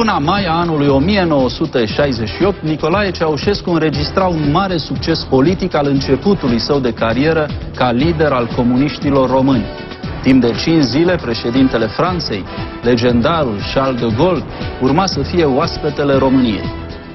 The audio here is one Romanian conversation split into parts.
luna mai a anului 1968, Nicolae Ceaușescu înregistra un mare succes politic al începutului său de carieră ca lider al comuniștilor români. Timp de 5 zile, președintele Franței, legendarul Charles de Gaulle, urma să fie oaspetele României.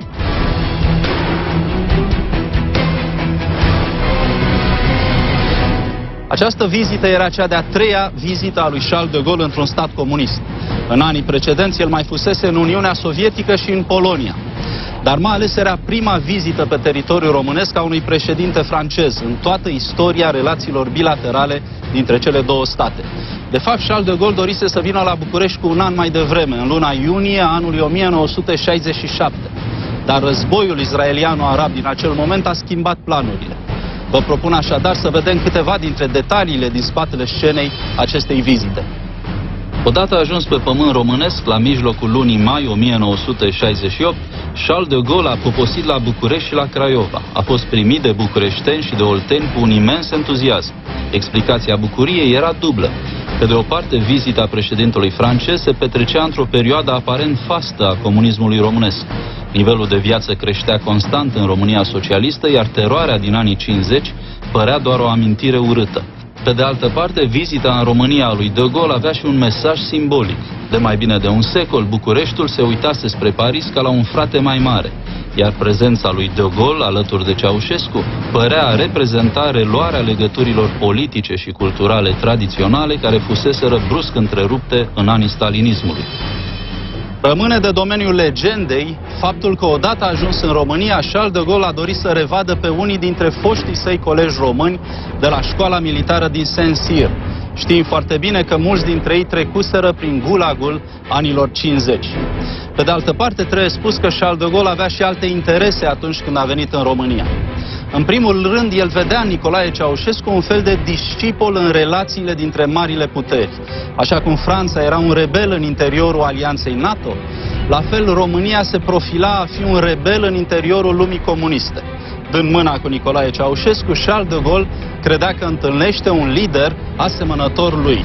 Această vizită era cea de-a 3-a vizită a lui Charles de Gaulle într-un stat comunist. În anii precedenți, el mai fusese în Uniunea Sovietică și în Polonia. Dar mai ales era prima vizită pe teritoriul românesc a unui președinte francez în toată istoria relațiilor bilaterale dintre cele două state. De fapt, Charles de Gaulle dorise să vină la București cu un an mai devreme, în luna iunie a anului 1967. Dar războiul israeliano-arab din acel moment a schimbat planurile. Vă propun așadar să vedem câteva dintre detaliile din spatele scenei acestei vizite. Odată ajuns pe pământ românesc, la mijlocul lunii mai 1968, Charles de Gaulle a poposit la București și la Craiova. A fost primit de bucureșteni și de olteni cu un imens entuziasm. Explicația bucuriei era dublă. Pe de o parte, vizita președintelui francez se petrecea într-o perioadă aparent fastă a comunismului românesc. Nivelul de viață creștea constant în România socialistă, iar teroarea din anii 50 părea doar o amintire urâtă. Pe de altă parte, vizita în România a lui de Gaulle avea și un mesaj simbolic. De mai bine de un secol, Bucureștiul se uitase spre Paris ca la un frate mai mare, iar prezența lui de Gaulle alături de Ceaușescu părea a reprezenta reluarea legăturilor politice și culturale tradiționale care fuseseră brusc întrerupte în anii stalinismului. Rămâne de domeniul legendei faptul că odată ajuns în România, Charles de Gaulle a dorit să revadă pe unii dintre foștii săi colegi români de la școala militară din Saint-Cyr. Știm foarte bine că mulți dintre ei trecuseră prin gulagul anilor 50. Pe de altă parte, trebuie spus că Charles de Gaulle avea și alte interese atunci când a venit în România. În primul rând, el vedea în Nicolae Ceaușescu un fel de discipol în relațiile dintre marile puteri. Așa cum Franța era un rebel în interiorul alianței NATO, la fel România se profila a fi un rebel în interiorul lumii comuniste. Dând mâna cu Nicolae Ceaușescu, Charles de Gaulle credea că întâlnește un lider asemănător lui.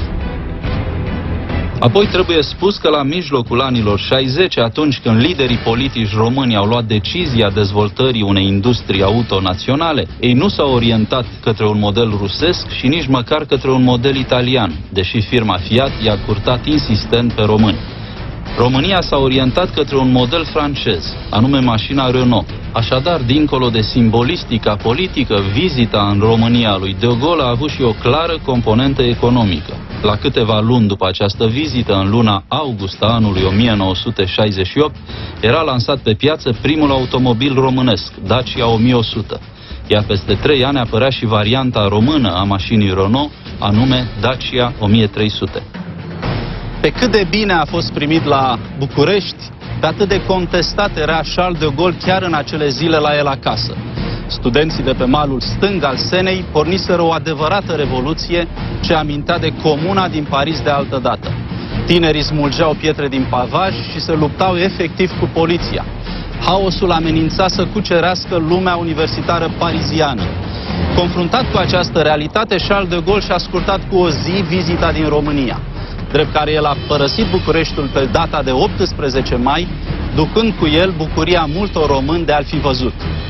Apoi trebuie spus că la mijlocul anilor 60, atunci când liderii politici români au luat decizia dezvoltării unei industrii auto naționale, ei nu s-au orientat către un model rusesc și nici măcar către un model italian, deși firma Fiat i-a curtat insistent pe români. România s-a orientat către un model francez, anume mașina Renault. Așadar, dincolo de simbolistica politică, vizita în România a lui de Gaulle a avut și o clară componentă economică. La câteva luni după această vizită, în luna august a anului 1968, era lansat pe piață primul automobil românesc, Dacia 1100. Iar peste 3 ani apărea și varianta română a mașinii Renault, anume Dacia 1300. Pe cât de bine a fost primit la București, pe atât de contestat era Charles de Gaulle chiar în acele zile la el acasă. Studenții de pe malul stâng al Senei porniseră o adevărată revoluție ce amintea de Comuna din Paris de altă dată. Tinerii smulgeau pietre din pavaj și se luptau efectiv cu poliția. Haosul amenința să cucerească lumea universitară pariziană. Confruntat cu această realitate, Charles de Gaulle și-a scurtat cu o zi vizita din România, drept care el a părăsit Bucureștiul pe data de 18 mai, ducând cu el bucuria multor români de a-l fi văzut.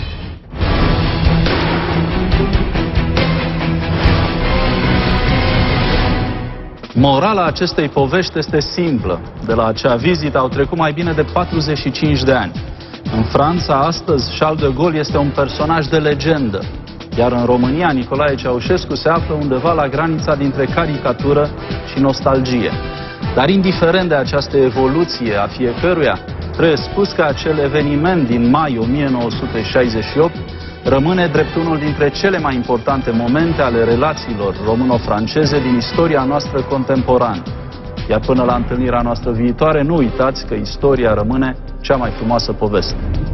Morala acestei povești este simplă. De la acea vizită au trecut mai bine de 45 de ani. În Franța, astăzi, Charles de Gaulle este un personaj de legendă, iar în România, Nicolae Ceaușescu se află undeva la granița dintre caricatură și nostalgie. Dar indiferent de această evoluție a fiecăruia, trebuie spus că acel eveniment din mai 1968 rămâne drept unul dintre cele mai importante momente ale relațiilor româno-franceze din istoria noastră contemporană. Iar până la întâlnirea noastră viitoare, nu uitați că istoria rămâne cea mai frumoasă poveste.